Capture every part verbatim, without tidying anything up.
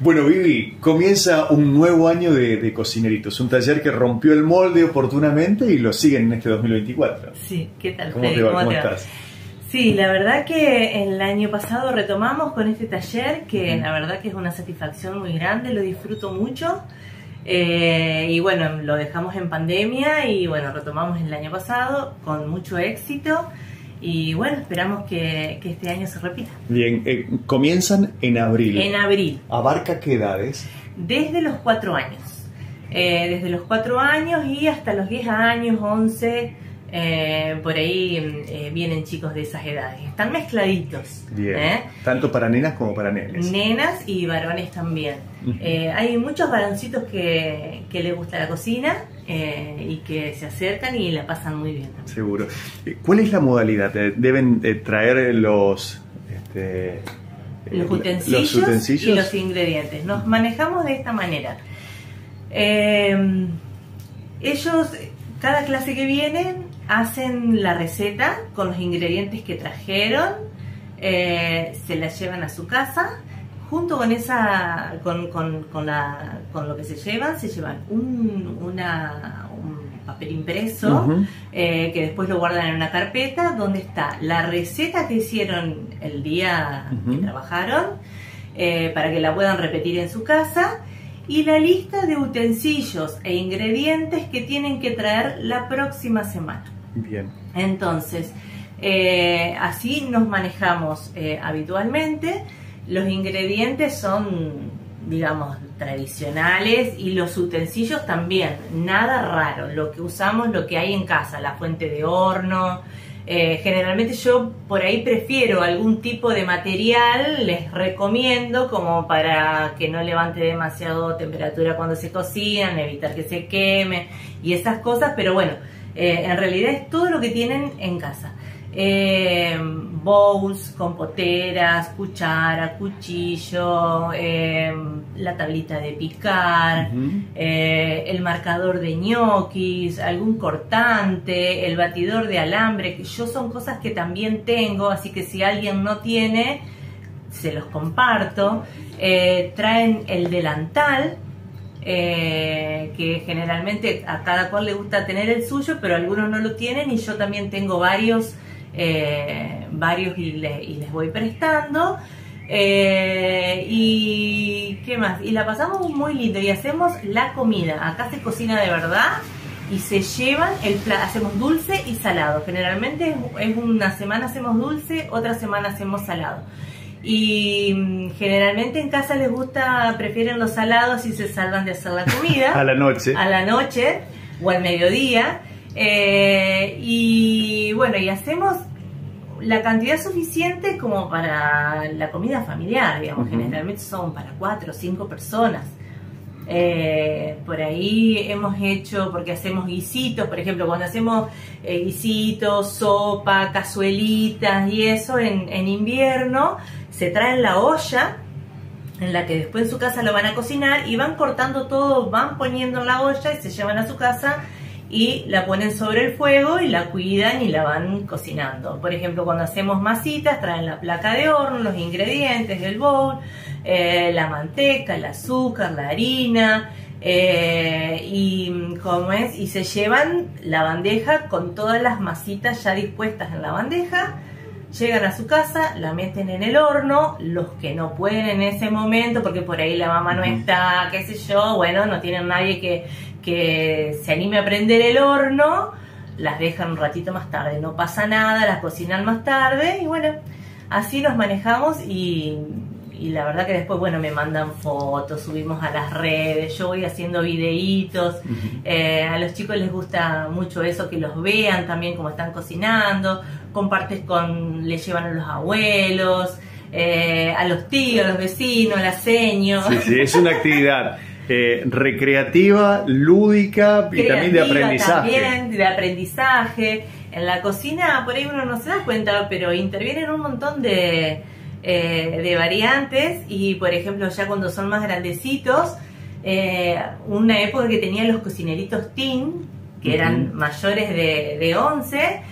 Bueno, Vivi, comienza un nuevo año de, de Cocineritos, un taller que rompió el molde oportunamente y lo siguen en este dos mil veinticuatro. Sí, ¿qué tal, ¿Cómo Freddy? te va? ¿Cómo, ¿Cómo te estás? Va? Sí, la verdad que el año pasado retomamos con este taller, que la verdad que es una satisfacción muy grande, lo disfruto mucho. Eh, y bueno, lo dejamos en pandemia y bueno, retomamos el año pasado con mucho éxito. Y bueno, esperamos que, que este año se repita. Bien, eh, comienzan en abril. En abril. ¿Abarca qué edades? Desde los cuatro años. Eh, desde los cuatro años y hasta los diez años, once, eh, por ahí eh, vienen chicos de esas edades. Están mezcladitos. Bien. ¿eh? Tanto para nenas como para nenes. Nenas y varones también. Uh-huh. eh, hay muchos varoncitos que, que les gusta la cocina eh, y que se acercan y la pasan muy bien. Seguro. ¿Cuál es la modalidad? ¿Deben eh, traer los, este, los, utensilios los utensilios y los ingredientes? Nos manejamos de esta manera. Eh, ellos, cada clase que vienen, hacen la receta con los ingredientes que trajeron, eh, se la llevan a su casa. Junto con esa, con, con, con, la, con lo que se llevan, se llevan un, una, un papel impreso, uh-huh. eh, que después lo guardan en una carpeta donde está la receta que hicieron el día uh-huh. que trabajaron, eh, para que la puedan repetir en su casa, y la lista de utensilios e ingredientes que tienen que traer la próxima semana. Bien. Entonces, eh, así nos manejamos eh, habitualmente. Los ingredientes son, digamos, tradicionales y los utensilios también, nada raro, lo que usamos, lo que hay en casa, la fuente de horno. Eh, generalmente yo por ahí prefiero algún tipo de material, les recomiendo como para que no levante demasiado temperatura cuando se cocinan, evitar que se queme y esas cosas, pero bueno, eh, en realidad es todo lo que tienen en casa. Eh, bowls, compoteras, cuchara, cuchillo, eh, la tablita de picar, uh-huh. eh, el marcador de ñoquis, algún cortante, el batidor de alambre, que yo son cosas que también tengo, así que si alguien no tiene, se los comparto. Eh, traen el delantal, eh, que generalmente a cada cual le gusta tener el suyo, pero algunos no lo tienen y yo también tengo varios. Eh, varios y, le, y les voy prestando, eh, y qué más, y la pasamos muy lindo y hacemos la comida. Acá se cocina de verdad y se llevan el plato, hacemos dulce y salado. Generalmente es, es una semana hacemos dulce, otra semana hacemos salado, y generalmente en casa les gusta, prefieren los salados y se salvan de hacer la comida a la noche a la noche o al mediodía. Eh, y bueno, y hacemos la cantidad suficiente como para la comida familiar, digamos. Uh-huh. Generalmente son para cuatro o cinco personas. Eh, por ahí hemos hecho, porque hacemos guisitos, por ejemplo, cuando hacemos eh, guisitos, sopa, cazuelitas y eso en, en invierno, se traen la olla en la que después en su casa lo van a cocinar y van cortando todo, van poniendo en la olla y se llevan a su casa y la ponen sobre el fuego y la cuidan y la van cocinando. Por ejemplo, cuando hacemos masitas, traen la placa de horno, los ingredientes, el bowl, eh, la manteca, el azúcar, la harina, eh, y, ¿cómo es? y se llevan la bandeja con todas las masitas ya dispuestas en la bandeja. Llegan a su casa, la meten en el horno, los que no pueden en ese momento, porque por ahí la mamá no está, qué sé yo, bueno, no tienen nadie que, que se anime a prender el horno, las dejan un ratito más tarde, no pasa nada, las cocinan más tarde, y bueno, así los manejamos, y, y la verdad que después, bueno, me mandan fotos, subimos a las redes, yo voy haciendo videitos, uh-huh. eh, a los chicos les gusta mucho eso, que los vean también cómo están cocinando, compartes con, le llevan a los abuelos, eh, a los tíos, a los vecinos, las seños. Sí, sí, es una actividad eh, recreativa, lúdica y también de aprendizaje. También de aprendizaje. En la cocina, por ahí uno no se da cuenta, pero intervienen un montón de, eh, de variantes y, por ejemplo, ya cuando son más grandecitos, eh, una época que tenían los cocineritos teen, que uh-huh. eran mayores de, de once,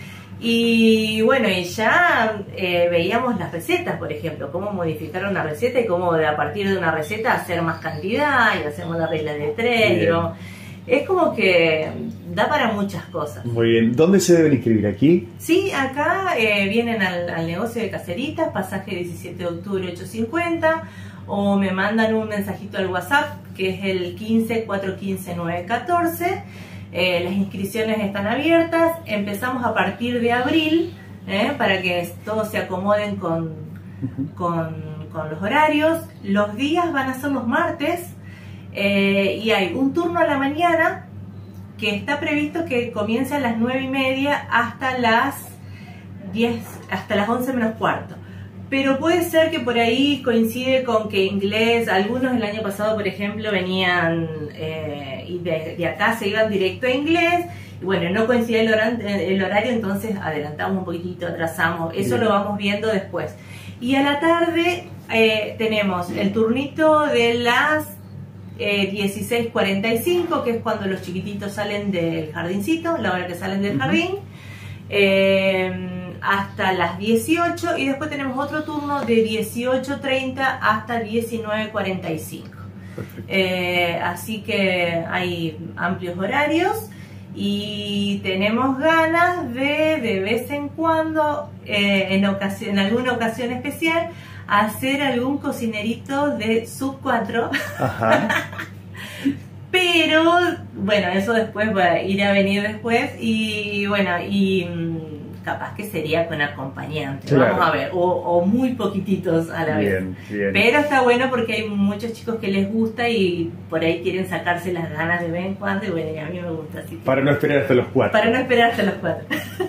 Y bueno, y ya eh, veíamos las recetas, por ejemplo, cómo modificar una receta y cómo de, a partir de una receta hacer más cantidad y hacemos la regla de tres. Digo, es como que da para muchas cosas. Muy bien. ¿Dónde se deben inscribir? ¿Aquí? Sí, acá eh, vienen al, al negocio de Caseritas, pasaje diecisiete de octubre ochocientos cincuenta, o me mandan un mensajito al WhatsApp que es el quince, cuatrocientos quince, novecientos catorce. Eh, las inscripciones están abiertas, empezamos a partir de abril, eh, para que todos se acomoden con, con, con los horarios. Los días van a ser los martes, eh, y hay un turno a la mañana que está previsto que comience a las nueve y media hasta las diez, hasta las once menos cuarto. Pero puede ser que por ahí coincide con que inglés, algunos el año pasado, por ejemplo, venían eh, y de, de acá se iban directo a inglés, y bueno, no coincidía el, hora, el horario, entonces adelantamos un poquitito, atrasamos, eso Bien. Lo vamos viendo después. Y a la tarde eh, tenemos el turnito de las eh, dieciséis cuarenta y cinco, que es cuando los chiquititos salen del jardincito, la hora que salen del uh-huh. jardín. Eh, hasta las dieciocho, y después tenemos otro turno de dieciocho treinta hasta diecinueve cuarenta y cinco. Eh, así que hay amplios horarios y tenemos ganas de de vez en cuando, eh, en, ocasión, en alguna ocasión especial, hacer algún cocinerito de sub cuatro. Ajá. Pero bueno, eso después va a ir a venir después, y bueno, y capaz que sería con acompañante, claro. Vamos a ver, o, o muy poquititos a la bien, vez. Bien. Pero está bueno porque hay muchos chicos que les gusta y por ahí quieren sacarse las ganas de vez en cuando, y bueno, y a mí me gusta. Así que, para no esperar hasta los cuatro. Para no esperar hasta los cuatro.